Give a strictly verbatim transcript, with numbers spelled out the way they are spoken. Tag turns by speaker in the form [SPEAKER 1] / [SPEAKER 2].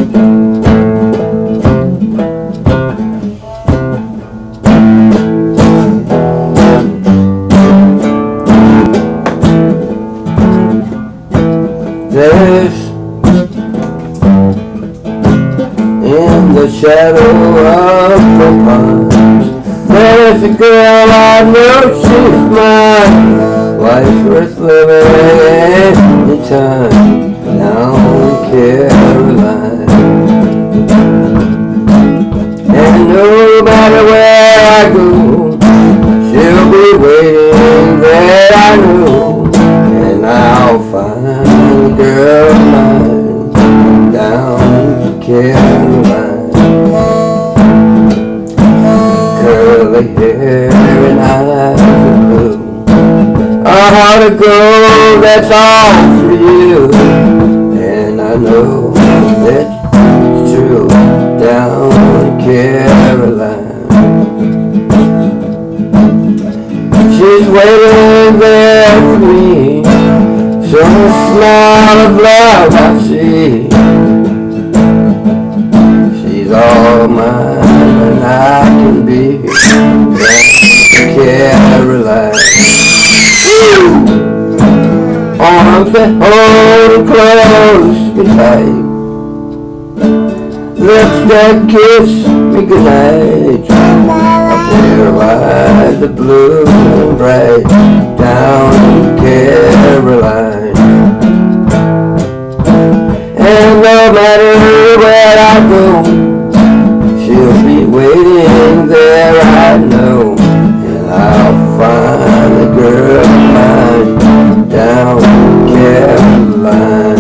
[SPEAKER 1] There's in the shadow of the pines, there's a girl I know, she's mine. Life's worth living anytime down in Caroline. And no matter where I go, she'll be waiting there, I know. And I'll find a girl of mine down in Caroline. Curly hair and eyes of blue, a heart of gold, that's all for you. And I know that it's true down in Caroline. She's waiting there for me, so the smile of love I see. She's all mine and I can be Caroline. Arms that hold close me tight, lips that kiss me goodnight. Their eyes are blue and bright down in Caroline. And no matter where I go, she'll be waiting there, I know. And I'll find the girl of mine down in Caroline.